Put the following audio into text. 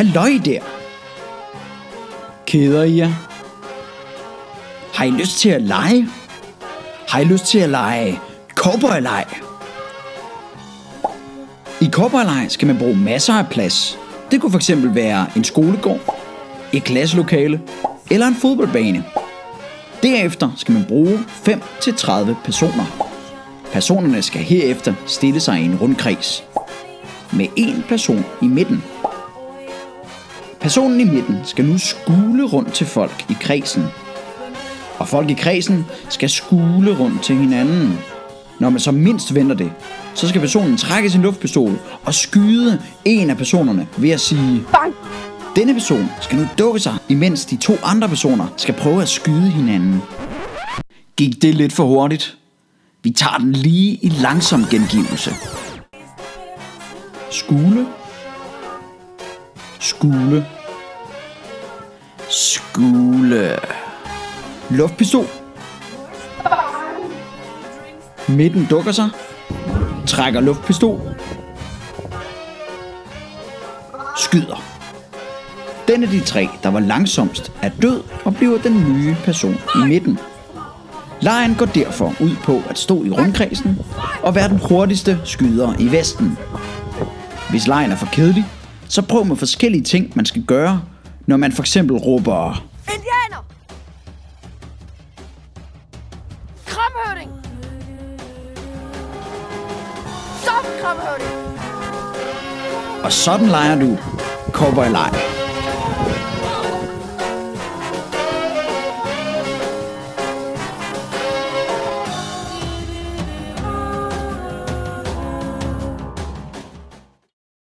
Halløj der. Keder I jer? Har I lyst til at lege? Har I lyst til at lege cowboyleg? I cowboyleg skal man bruge masser af plads. Det kunne fx være en skolegård, et klasselokale eller en fodboldbane. Derefter skal man bruge 5-30 personer. Personerne skal herefter stille sig i en rundkreds med en person i midten. Personen i midten skal nu skule rundt til folk i kredsen. Og folk i kredsen skal skule rundt til hinanden. Når man så mindst venter det, så skal personen trække sin luftpistol og skyde en af personerne ved at sige bang! Denne person skal nu dukke sig, imens de 2 andre personer skal prøve at skyde hinanden. Gik det lidt for hurtigt? Vi tager den lige i langsom gengivelse. Skule. Skule. Skule. Luftpistol. Midten dukker sig. Trækker luftpistol. Skyder. Den af de 3, der var langsomst, er død og bliver den nye person i midten. Legen går derfor ud på at stå i rundkredsen og være den hurtigste skyder i Vesten. Hvis legen er for kedelig, så prøv med forskellige ting, man skal gøre, når man for eksempel råber Indianer! Kramhøvding! Soft kramhøvding! Og sådan leger du cowboyleg.